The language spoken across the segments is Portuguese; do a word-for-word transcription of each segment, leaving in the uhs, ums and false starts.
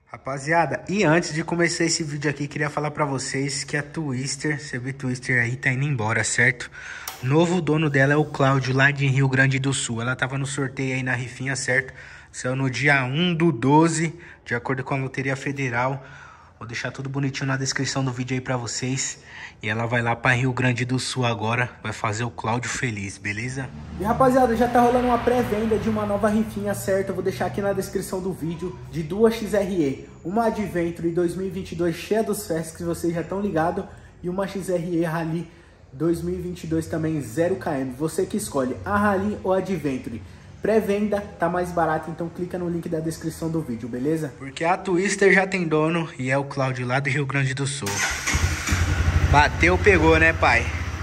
Rapaziada, e antes de começar esse vídeo aqui, queria falar pra vocês que a Twister, C B Twister aí, tá indo embora, certo? Novo dono dela é o Cláudio, lá de Rio Grande do Sul. Ela tava no sorteio aí na rifinha, certo? Saiu no dia um do doze, de acordo com a Loteria Federal. Vou deixar tudo bonitinho na descrição do vídeo aí pra vocês. E ela vai lá pra Rio Grande do Sul agora, vai fazer o Cláudio feliz, beleza? E rapaziada, já tá rolando uma pré-venda de uma nova rifinha, certo? Eu vou deixar aqui na descrição do vídeo de duas X R E. Uma Adventure dois mil e vinte e dois cheia dos festos, que vocês já estão ligados. E uma X R E Rally dois mil e vinte e dois também zero quilômetros. Você que escolhe a Rally ou a Adventure. Pré-venda tá mais barato, então clica no link da descrição do vídeo, beleza? Porque a Twister já tem dono e é o Cláudio lá do Rio Grande do Sul. Bateu, pegou, né, pai?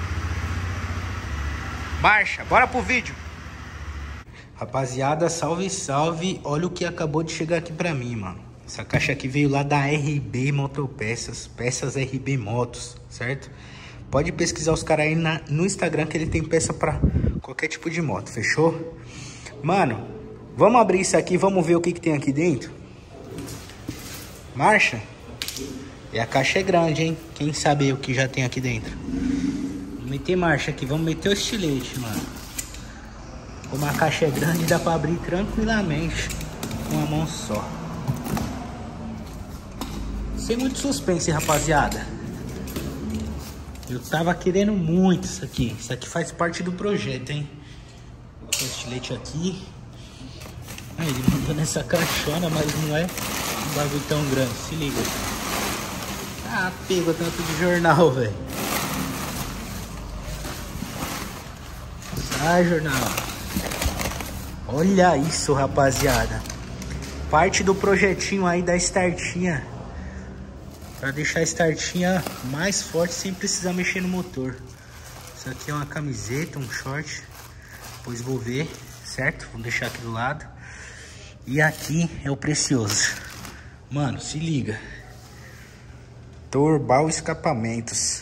Marcha, bora pro vídeo. Rapaziada, salve, salve. Olha o que acabou de chegar aqui pra mim, mano. Essa caixa aqui veio lá da R B Motopeças, peças R B Motos, certo? Pode pesquisar os caras aí na, no Instagram que ele tem peça pra qualquer tipo de moto, fechou? Mano, vamos abrir isso aqui, vamos ver o que, que tem aqui dentro. Marcha. E a caixa é grande, hein? Quem sabe o que já tem aqui dentro. Vamos meter marcha aqui, vamos meter o estilete, mano. Como a caixa é grande, dá pra abrir tranquilamente com uma mão só. Sem muito suspense, rapaziada. Eu tava querendo muito isso aqui. Isso aqui faz parte do projeto, hein? Vou colocar o estilete aqui. Ah, ele mandou nessa caixona, mas não é um bagulho tão grande. Se liga. Ah, pegou tanto de jornal, velho. Sai, jornal. Olha isso, rapaziada. Parte do projetinho aí da startinha. Pra deixar a startinha mais forte sem precisar mexer no motor. Isso aqui é uma camiseta, um short. Depois vou ver, certo? Vou deixar aqui do lado. E aqui é o precioso. Mano, se liga. Torbal Escapamentos.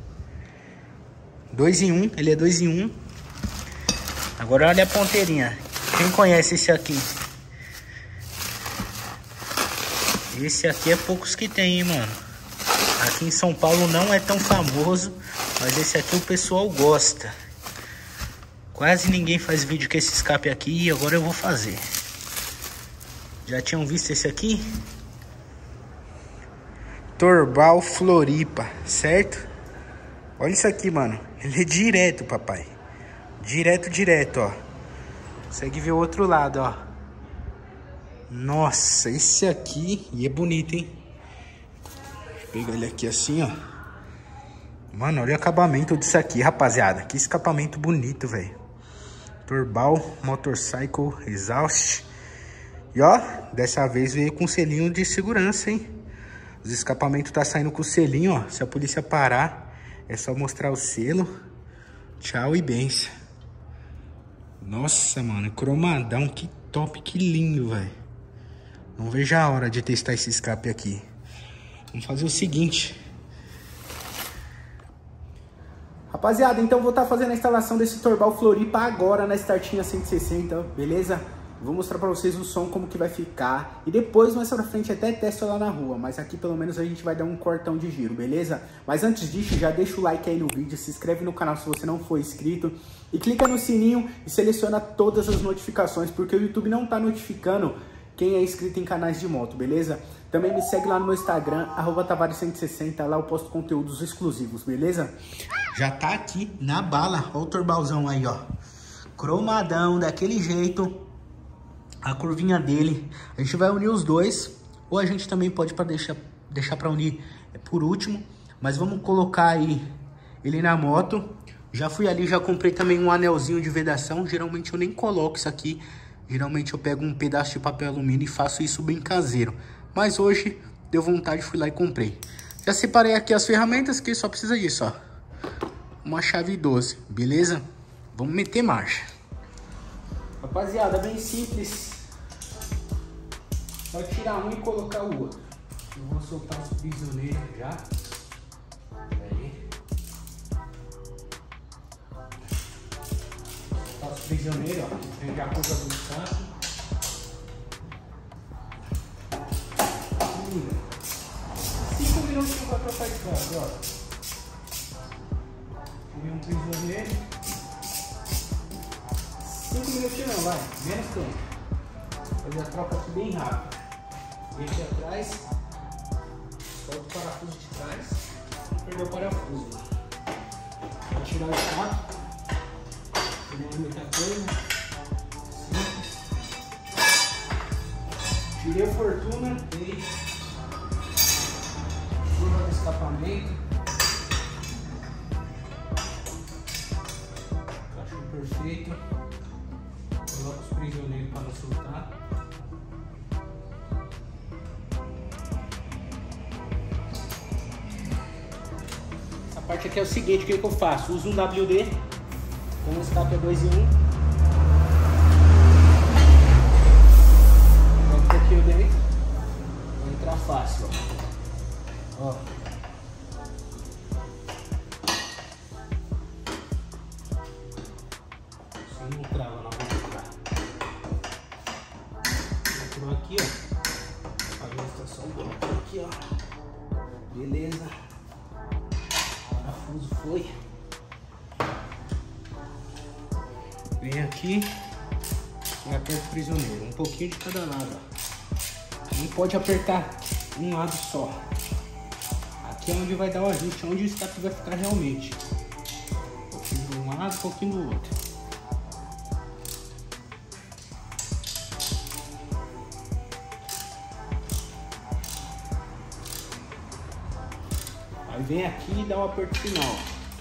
Dois em um, ele é dois em um. Agora olha a ponteirinha. Quem conhece esse aqui? Esse aqui é poucos que tem, hein, mano. Aqui em São Paulo não é tão famoso, mas esse aqui o pessoal gosta. Quase ninguém faz vídeo com esse escape aqui e agora eu vou fazer. Já tinham visto esse aqui? Torbal Floripa, certo? Olha isso aqui, mano. Ele é direto, papai. Direto, direto, ó. Consegue ver o outro lado, ó. Nossa, esse aqui... E é bonito, hein? Deixa eu pegar ele aqui assim, ó. Mano, olha o acabamento disso aqui, rapaziada. Que escapamento bonito, velho. Torbal Motorcycle Exhaust. E ó, dessa vez veio com selinho de segurança, hein? Os escapamentos tá saindo com o selinho, ó. Se a polícia parar, é só mostrar o selo. Tchau e benção. Nossa, mano, cromadão. Que top, que lindo, velho. Não vejo a hora de testar esse escape aqui. Vamos fazer o seguinte. Rapaziada, então vou estar fazendo a instalação desse Torbal Floripa agora na startinha cento e sessenta, beleza? Vou mostrar pra vocês o som, como que vai ficar. E depois, mais pra frente, até testo lá na rua. Mas aqui, pelo menos, a gente vai dar um cortão de giro, beleza? Mas antes disso, já deixa o like aí no vídeo. Se inscreve no canal se você não for inscrito. E clica no sininho e seleciona todas as notificações. Porque o YouTube não tá notificando quem é inscrito em canais de moto, beleza? Também me segue lá no meu Instagram, arroba Tavares cento e sessenta. Lá eu posto conteúdos exclusivos, beleza? Já tá aqui na bala. Olha o torbalzão aí, ó. Cromadão, daquele jeito. A curvinha dele, a gente vai unir os dois, ou a gente também pode para deixar deixar para unir por último, mas vamos colocar aí ele na moto. Já fui ali, já comprei também um anelzinho de vedação. Geralmente eu nem coloco isso aqui, geralmente eu pego um pedaço de papel alumínio e faço isso bem caseiro, mas hoje deu vontade, fui lá e comprei. Já separei aqui as ferramentas, que só precisa disso, ó, uma chave doze, beleza? Vamos meter marcha. Rapaziada, bem simples. Só tirar um e colocar o outro. Eu vou soltar os prisioneiros já. Aí. Soltar os prisioneiros, ó. Pegar a coisa do santo. minutinhos pra trocar escape, ó. Tirei um prisioneiro. cinco minutinhos não, vai. Menos tempo. Fazer a troca aqui bem rápido. Deixa atrás. Solta o parafuso de trás. Não perdeu o parafuso. Vou tirar o escape. Não é muita coisa. Simples. Tirei a Fortuna. Dei. Curva do escapamento. Encaixou perfeito. Coloca os prisioneiros para não soltar. Essa parte aqui é o seguinte, o que, que eu faço? Uso um W D, com um escape dois em um. Coloco um pouquinho dentro. Vai entrar fácil, ó. Ó. Assim não trava na boca. Entrou aqui, ó. A estação do aqui, ó. Beleza. O parafuso foi. Vem aqui e aperta o prisioneiro. Um pouquinho de cada lado, ó. Não pode apertar um lado só. Aqui é onde vai dar o ajuste, onde o escape vai ficar realmente. Um pouquinho de um lado, um pouquinho do outro. Aí vem aqui e dá o aperto final.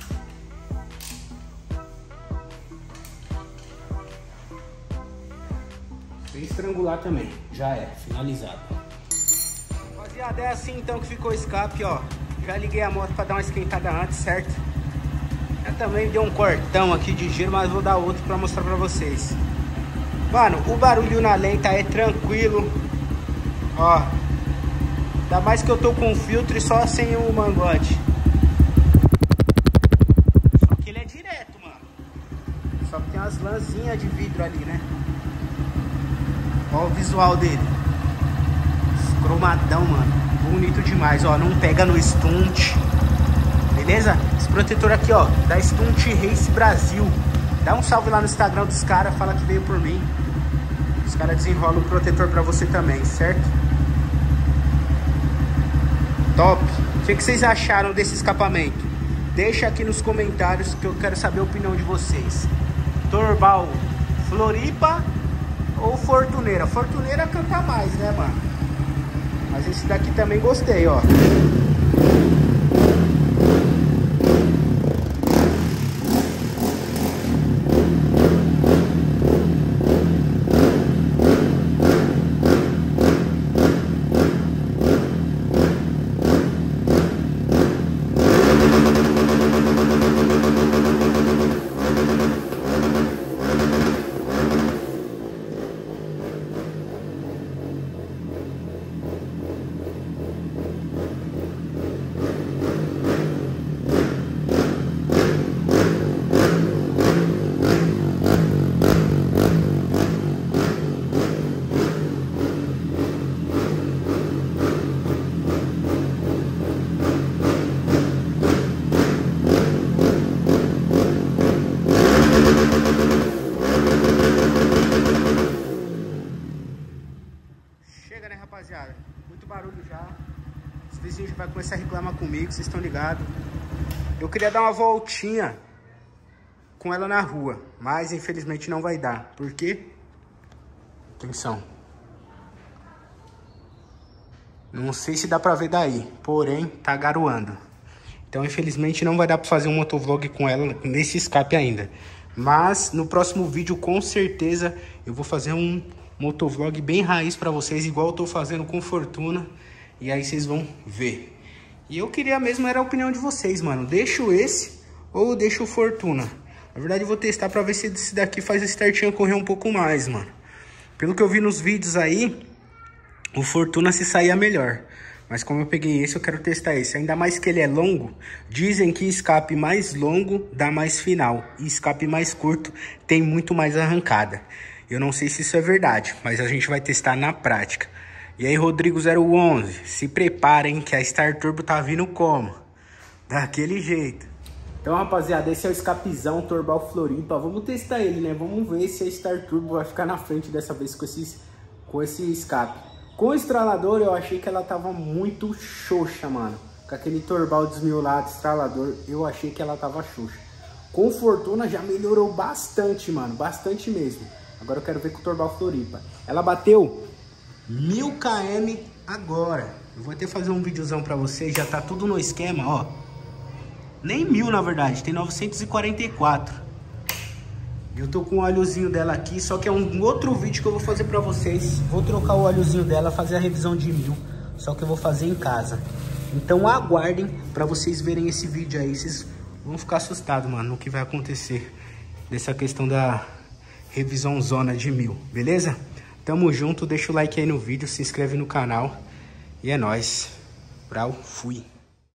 Sem estrangular também, já é, finalizado. Rapaziada, é assim então que ficou o escape, ó. Já liguei a moto pra dar uma esquentada antes, certo? Eu também dei um cortão aqui de giro, mas vou dar outro pra mostrar pra vocês. Mano, o barulho na lenta é tranquilo. Ó. Ainda mais que eu tô com o filtro e só sem o mangote. Só que ele é direto, mano. Só que tem umas lãzinhas de vidro ali, né? Ó o visual dele. Cromadão, mano. Bonito demais, ó. Não pega no stunt. Beleza? Esse protetor aqui, ó, da Stunt Race Brasil. Dá um salve lá no Instagram dos caras. Fala que veio por mim. Os caras desenrolam o protetor pra você também, certo? Top. O que, que vocês acharam desse escapamento? Deixa aqui nos comentários que eu quero saber a opinião de vocês. Torbal Floripa ou Fortuneira? Fortuneira canta mais, né, mano? Mas esse daqui também gostei, ó. Chega, né, rapaziada? Muito barulho já. Os vizinhos vai começar a reclamar comigo, vocês estão ligados. Eu queria dar uma voltinha com ela na rua, mas infelizmente não vai dar. Por quê? Atenção. Não sei se dá pra ver daí, porém tá garoando. Então infelizmente não vai dar pra fazer um motovlog com ela nesse escape ainda. Mas no próximo vídeo com certeza eu vou fazer um motovlog bem raiz pra vocês, igual eu tô fazendo com Fortuna. E aí vocês vão ver. E eu queria mesmo era a opinião de vocês, mano. Deixo esse ou deixo o Fortuna? Na verdade eu vou testar pra ver se esse daqui faz esse startinho correr um pouco mais, mano. Pelo que eu vi nos vídeos aí, o Fortuna se saía melhor. Mas como eu peguei esse, eu quero testar esse. Ainda mais que ele é longo. Dizem que escape mais longo dá mais final. E escape mais curto tem muito mais arrancada. Eu não sei se isso é verdade, mas a gente vai testar na prática. E aí, Rodrigo zero onze, se preparem que a Star Turbo tá vindo como? Daquele jeito. Então, rapaziada, esse é o escapizão Torbal Floripa. Vamos testar ele, né? Vamos ver se a Star Turbo vai ficar na frente dessa vez com, esses, com esse escape. Com o estralador, eu achei que ela tava muito xoxa, mano. Com aquele Torbal desmiolado, estralador, eu achei que ela tava xoxa. Com Fortuna já melhorou bastante, mano. Bastante mesmo. Agora eu quero ver com o Torbal Floripa. Ela bateu mil quilômetros agora. Eu vou até fazer um videozão pra vocês. Já tá tudo no esquema, ó. Nem mil, na verdade. Tem novecentos e quarenta e quatro. Eu tô com o óleozinho dela aqui. Só que é um outro vídeo que eu vou fazer pra vocês. Vou trocar o óleozinho dela, fazer a revisão de mil. Só que eu vou fazer em casa. Então aguardem pra vocês verem esse vídeo aí. Vocês vão ficar assustados, mano, no que vai acontecer dessa questão da revisão zona de mil, beleza? Tamo junto, deixa o like aí no vídeo, se inscreve no canal e é nóis. Brau, fui.